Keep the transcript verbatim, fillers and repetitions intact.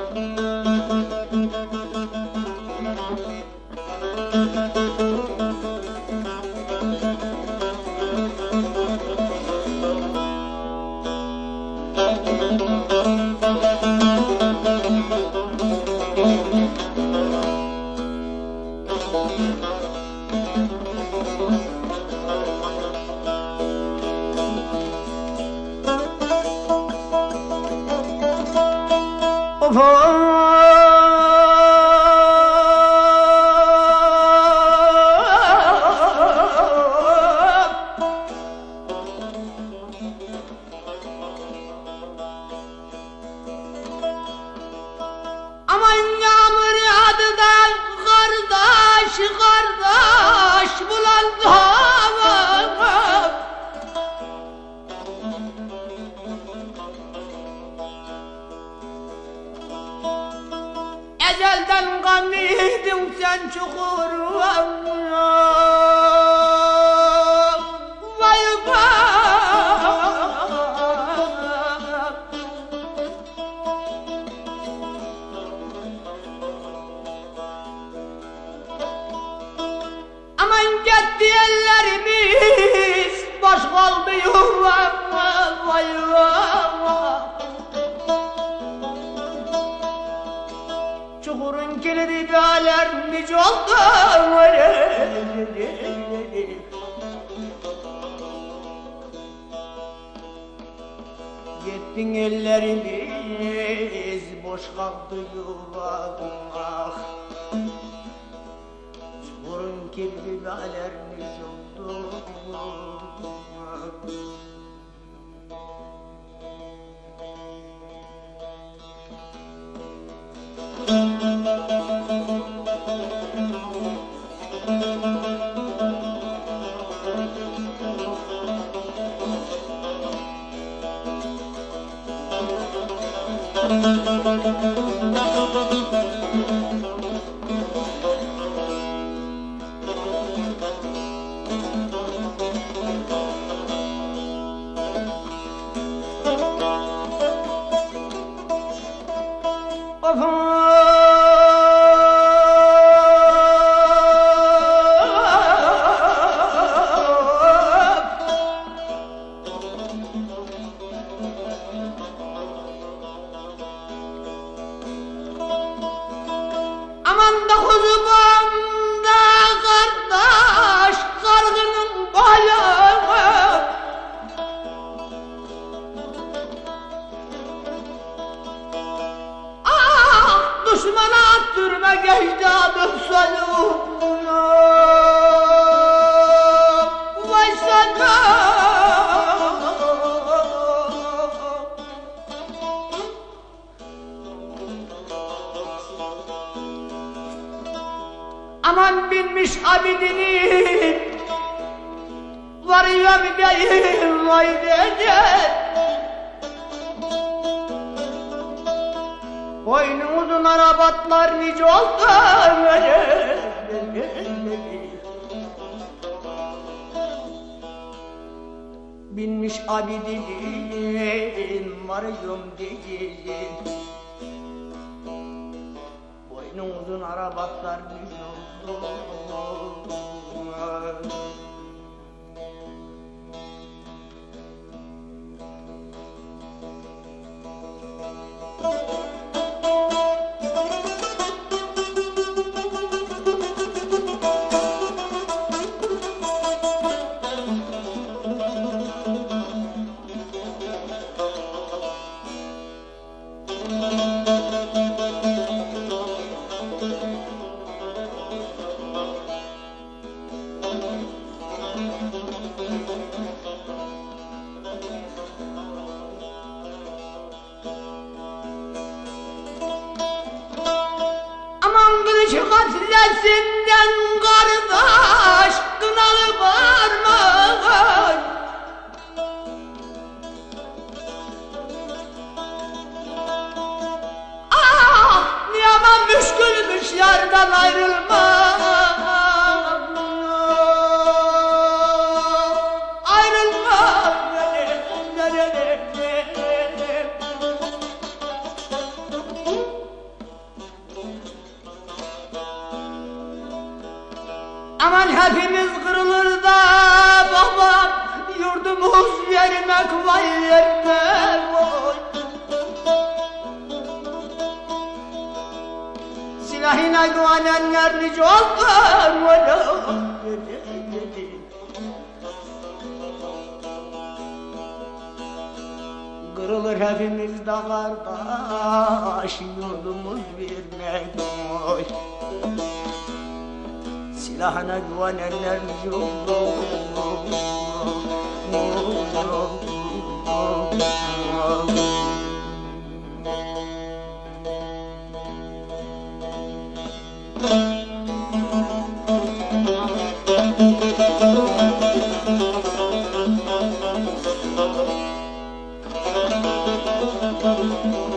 Ecelden gamliydin sen çukur vay aman gitti ellerimiz boş kaldı yuvam vay çukurun kilidi bialermiş oldu. Gittin ellerimiz boş kaldı yuvam çukurun kilidi bialermiş oldu. Aman da kuzumum da kardeş kargının bayağı ah düşmana attırma geçti adım salımına vay sana aman binmiş abidini varıyor bir deyim vay diyecek boynun uzun arabatlar nice oldu binmiş abidini varıyorum diyecek boynun uzun arabatlar nice oldu. Şu katlesinden kardeş kınalı parmağın ah niyaman müşkülmüş yardan ayrılmak ayrılmak Aman hepimiz kırılır da babam yurdumuz vermek vay vermek vay. Silahına güvenenler nice olur vay. Kırılır hepimiz de kardeş yurdumuz vermek vay. Silahına güvenenler nice olur. Thank you.